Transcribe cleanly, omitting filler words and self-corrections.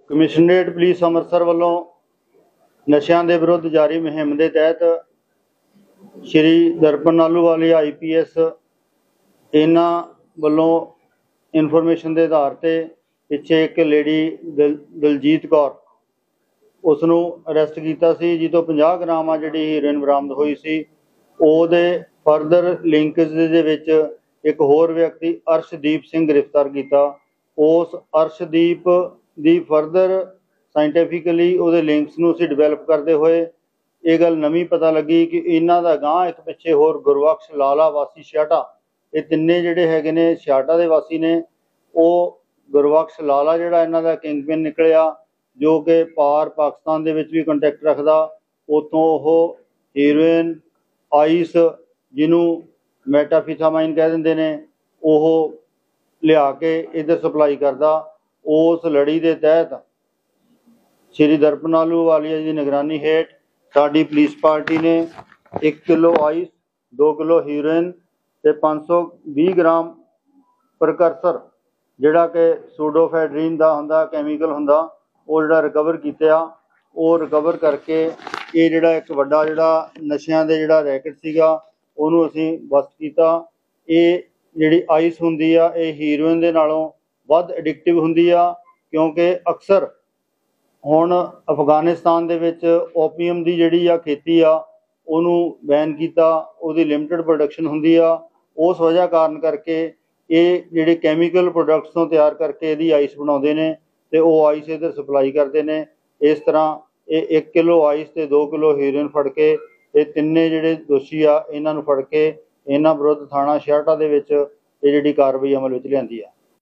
Commissionerate police Amritsar वालों नशियां दे विरुद्ध जारी मुहिम के तहत श्री दर्पण आलूवाली IPS इन्हां वालों इनफॉर्मेशन के आधार पर पिछे एक लेडी दलजीत कौर उसनूं अरैसट किया सी, जितों 50 ग्राम आ जिहड़ी हीरोइन बरामद हुई सी। ਉਹਦੇ फर्दर लिंकेज दे विच एक होर व्यक्ति अर्शदीप सिंह गिरफ्तार किया। उस अर्शदीप की फर्दर साइंटिफिकली उहदे लिंक्स नूं असीं डिवेलप करते हुए ये गल नवीं पता लगी कि इन्हां दा गांह एक पिछे होर गुरबख्श लाला वासी छियाटा, ये तिन्ने जिहड़े हैगे ने छियाटा दे वासी ने। वो गुरबख्श लाला जिहड़ा इन्हां दा किंगपिन निकलिया, जो कि पार पाकिस्तान दे विच भी कंटैक्ट रखदा। उत्थों वो हीरोइन आइस जिन्हों मैटाफिथामाइन कह देंगे ने वो लिया के इधर सप्लाई करता। उस लड़ी के तहत श्री दर्पण आलूवालिया की निगरानी हेठ साडी पुलिस पार्टी ने 1 किलो आइस, 2 किलो हीरोइन ते 520 ग्राम प्रकर्सर जिहड़ा कि सूडोफेड्रीन का हुंदा कैमिकल हुंदा वो जिहड़ा रिकवर किया। वो रिकवर करके ये जिहड़ा एक वड्डा जिहड़ा नशियां दे जिहड़ा रैकेट सीगा उहनूं असीं बस्ट कीता। ये जिहड़ी आइस हुंदी आ ये हीरोइन दे नालों वध एडिक्टिव हुंदी आ, क्योंकि अक्सर हुण अफगानिस्तान दे विच ओपीयम की जिहड़ी आ खेती आ उहनूं बैन कीता, उहदी लिमिटेड प्रोडक्शन हुंदी आ। उस वजह कारण करके ये जिहड़े कैमिकल प्रोडक्ट्स तो तैयार करके इहदी आइस बनाउंदे ने ते वो आइस इधर सप्लाई करते हैं। इस तरह ये 1 किलो आइस ते 2 किलो हीरोइन फड़ के ये तिन्ने जिहड़े दोषी आ इन्हां नूं फड़ के इन्हां विरुद्ध थाणा छियाटा दे विच ये जिहड़ी कार्रवाई अमल विच लिआंदी है।